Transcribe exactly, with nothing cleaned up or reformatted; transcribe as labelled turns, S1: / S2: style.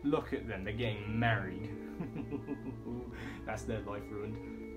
S1: Look at them, they're getting married. That's their life ruined.